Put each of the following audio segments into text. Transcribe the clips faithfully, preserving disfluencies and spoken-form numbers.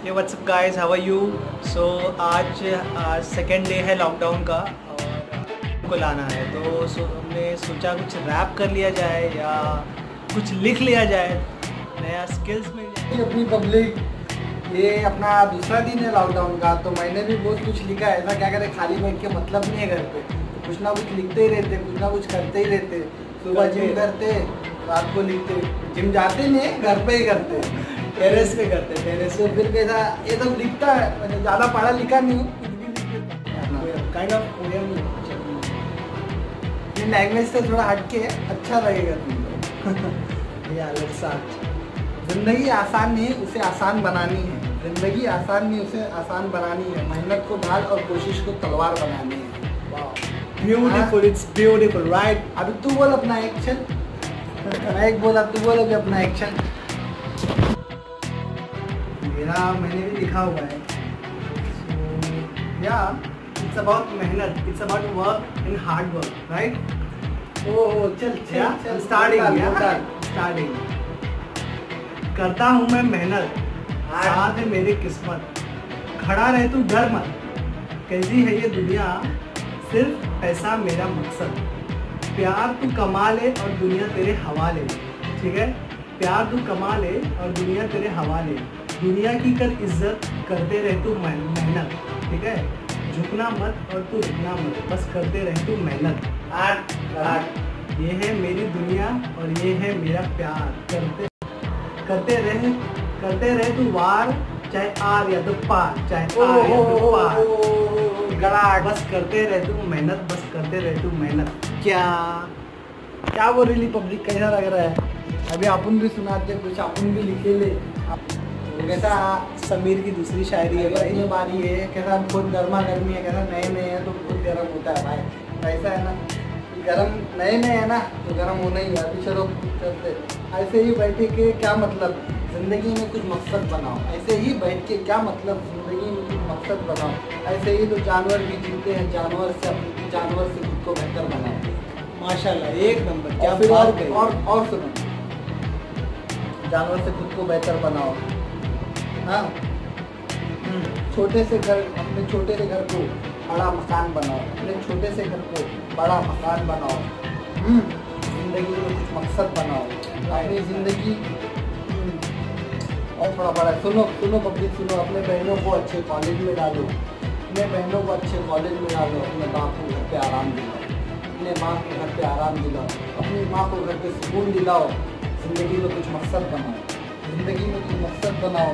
Hey what's up guys, how are you. So आज आज second day है lockdown का और को लाना है, तो सो हमने सोचा कुछ रैप कर लिया जाए या कुछ लिख लिया जाए, नया स्किल्स मिल जाए। अपनी पब्लिक, ये अपना दूसरा दिन है लॉकडाउन का, तो मैंने भी बहुत कुछ लिखा है। ऐसा क्या करें, खाली बैठ के मतलब नहीं है घर पे, तो कुछ ना कुछ लिखते ही रहते, कुछ ना कुछ करते ही रहते। सुबह जिम करते, रात को लिखते। जिम जाते नहीं, घर पे ही करते, टेरेस पे करते हैं। टेरेस तो फिर कैसा ये सब लिखता है। मैंने ज़्यादा पढ़ा लिखा नहीं हूँ, काइंड ऑफ पोएम। ये लैंग्वेज से थोड़ा हटके अच्छा लगेगा तुमको। या लेट्स स्टार्ट। जिंदगी आसान नहीं, उसे आसान बनानी है। जिंदगी आसान नहीं, उसे आसान बनानी है। मेहनत को ढाल और कोशिश को तलवार बनानी है। वाह, ब्यूटीफुल, इट्स ब्यूटीफुल, राइट। अभी तू बोल अपना एक्शन। मैं एक बोला, तू बोल अभी अपना एक्शन। मेरा मैंने भी लिखा हुआ है। या इट्स अबाउट मेहनत, it's about work and hard work, right. Oh चल चल चल, स्टार्टिंग स्टार्टिंग करता हूँ मैं मेहनत, साथ है मेरी किस्मत। खड़ा रहे तू डर मत, कैसी है ये दुनिया, सिर्फ पैसा मेरा मकसद। प्यार तू कमा ले और दुनिया तेरे हवाले, ठीक है। प्यार तू कमा ले और दुनिया तेरे हवाले। दुनिया की कर इज्जत, करते रहे तू मेहनत, ठीक है। झुकना मत और तू रुकना मत, बस करते रहे तू मेहनत। आठ आठ ये है मेरी दुनिया और ये है मेरा प्यार। करते करते रहे करते रहे तू वार, चाहे आर या तो पार, चाहे आर या तो पार। गड़ा बस करते रहे तू मेहनत, बस करते रहे तू मेहनत। क्या क्या बोल रही पब्लिक, कैसा लग रहा है? अभी अपन भी सुनाते, कुछ अपन भी लिखे ले। कैसा समीर की दूसरी शायरी है भाई। ये बारी है, कैसा बहुत गर्मा गर्मी है, कैसा नए नए है तो बहुत गर्म होता है भाई। ऐसा है ना, गर्म नए नए है ना तो गर्म होना ही है। अभी चलो चलते, ऐसे ही बैठे के क्या मतलब, जिंदगी में कुछ मकसद बनाओ। ऐसे ही बैठ के क्या मतलब, जिंदगी में कुछ मकसद बनाओ। ऐसे ही तो जानवर भी जीते हैं, जानवर से अपने जानवर से खुद को बेहतर बनाओ। माशाल्लाह, एक नंबर। क्या फिर और, बात और और सुनो, जानवर से खुद को बेहतर बनाओ। हाँ, छोटे से घर, अपने छोटे से घर को बड़ा मकान बनाओ। अपने छोटे से घर को बड़ा मकान बनाओ। जिंदगी में कुछ मकसद बनाओ अपनी जिंदगी। और थोड़ा बड़ा सुनो सुनो पब्लिक सुनो। अपने बहनों को अच्छे कॉलेज में डालो, अपने बहनों को अच्छे कॉलेज में डालो। अपने बाप को घर पे आराम दिलाओ, अपने माँ को घर पे आराम दिलाओ, अपनी माँ को घर पे सुकून दिलाओ। ज़िंदगी में कुछ मकसद बनाओ, ज़िंदगी में कुछ मकसद बनाओ।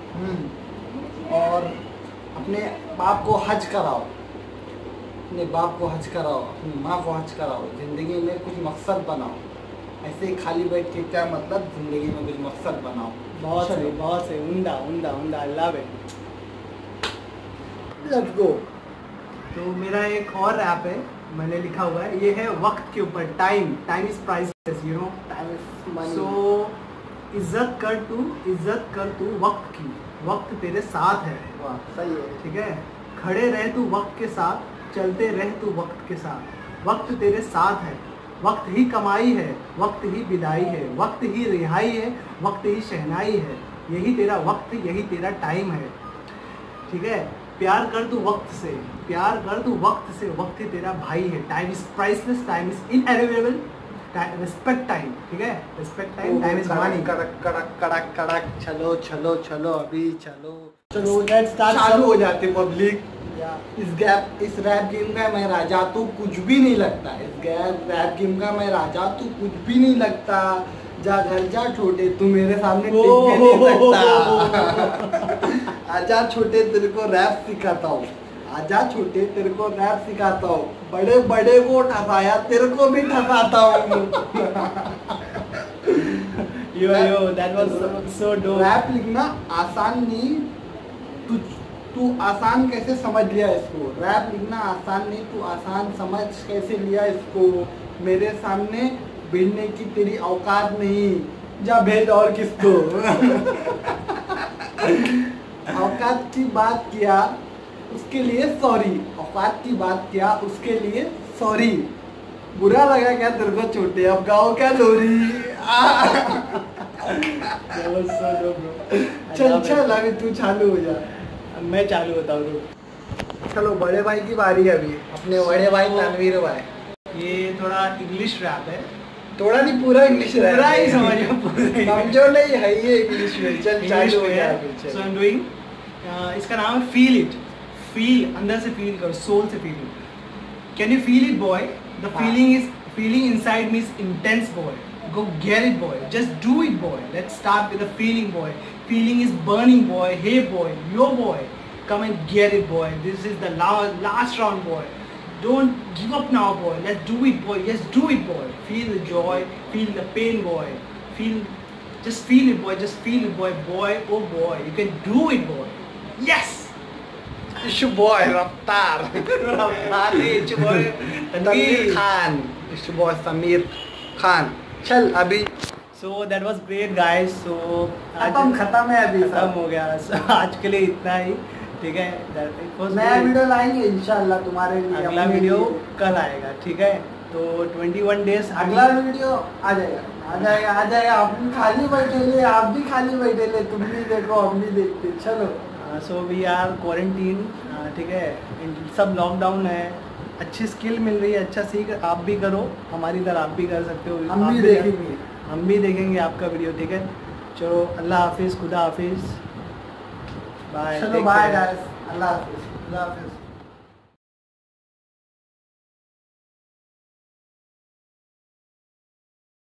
और अपने बाप को हज कराओ, अपने बाप को हज कराओ, अपनी माँ को हज कराओ। ज़िंदगी में कुछ मकसद बनाओ। ऐसे ही खाली बैठ के क्या मतलब, ज़िंदगी में कुछ मकसद बनाओ। बहुत सही, बहुत सही। उम्दा उम्दा उम्दा, I love it. Let's go. तो मेरा एक और रैप है, मैंने लिखा हुआ है। ये है वक्त के ऊपर। Time time is priceless, you know. Time is money. So इज्जत कर तू, इज्जत कर तू वक्त की, वक्त तेरे साथ है। वाह, सही है। ठीक है। खड़े रह तू वक्त के साथ, चलते रह तू वक्त के साथ। वक्त तेरे साथ है, वक्त ही कमाई है, वक्त ही विदाई है, वक्त ही रिहाई है, वक्त ही शहनाई है। यही तेरा वक्त, यही तेरा टाइम है, ठीक है। प्यार कर तू वक्त से, प्यार कर तू वक्त से, वक्त ही तेरा भाई है। Time is priceless, time is invaluable. Respect time, ठीक है। Respect time, time is money. कड़क कड़क कड़क कड़क, चलो चलो चलो, अभी चलो चलो लेट्स स्टार्ट। चालू हो जाते पब्लिक। इस गैप इस रैप गेम का मैं राजा तो कुछ भी नहीं लगता। इस गैप रैप गेम का मैं राजा तो कुछ भी नहीं लगता। जा घर जा छोटे, तू मेरे सामने टिक भी नहीं सकता। आजा छोटे, तेरे को रैप सिखाता हूँ। आजा छोटे, तेरे को रैप सिखाता हूँ। बड़े बड़े को ठसाया, तेरे को भी ठसाता हूँ। Yo yo, that was so, so dope. Rap लिखना आसान नहीं, तू तू आसान कैसे समझ लिया इसको। रैप लिखना आसान नहीं, तू आसान समझ कैसे लिया इसको। मेरे सामने भिड़ने की तेरी औकात नहीं, जा भेज और किसको। औकात की बात किया उसके लिए सॉरी, औकात की बात किया उसके लिए सॉरी। बुरा लगा क्या तेरे को छोटे, अब गाओ क्या लोरी। चल चल अभी तू चालू हो जा। मैं चालू होता हूँ। चलो बड़े भाई की बारी है अभी, अपने बड़े भाई तनवीर भाई। ये थोड़ा इंग्लिश रैप है, थोड़ा नहीं पूरा इंग्लिश रैप, पूरा ही समझो, पूरा समझो नहीं है ये इंग्लिश में। चल चालू हो जा। सो आई एम डूइंग, इसका नाम है फील इट। फील, अंदर से फील करो, सोल से feel. Can you feel it boy? The feeling is feeling inside me is intense boy. Go get it boy, just do it boy. Let's start with the feeling boy. Feeling is burning boy. Hey boy, yo boy, come and get it boy. This is the last, last round boy. Don't give up now boy. Let's do it boy. Yes, do it boy. Feel the joy, feel the pain boy. Feel, just feel it boy. Just feel it boy. Boy, oh boy, you can do it boy. Yes. Ishu boy Raftaar. Raftaar नहीं, Ishu boy Tanveer Khan. Ishu boy Tanveer Khan. चल अभी। So that was great guys. So खत्म खत्म है अभी, खत्म हो गया। so, आज के लिए इतना ही, ठीक है। नया वीडियो लाएंगे इंशाल्लाह तुम्हारे लिए। अगला वीडियो कल आएगा, ठीक है। तो इक्कीस डेज अगला वीडियो आ जाएगा, आ जाएगा, आ जाएगा। हम खाली बैठे ले, आप भी खाली बैठे ले, तुम भी देखो हम भी देखते। चलो सो वी आर क्वारंटीन, ठीक है। सब लॉकडाउन है। अच्छी स्किल मिल रही है, अच्छा सीख आप भी करो, हमारी तरह आप भी कर सकते हो। हम भी देखेंगे, हम भी देखेंगे आपका वीडियो, ठीक है। चलो अल्लाह हाफिज़, खुदा हाफिज़, बाय। चलो बाय गाइस, अल्लाह हाफिज़, अल्लाह हाफिज़।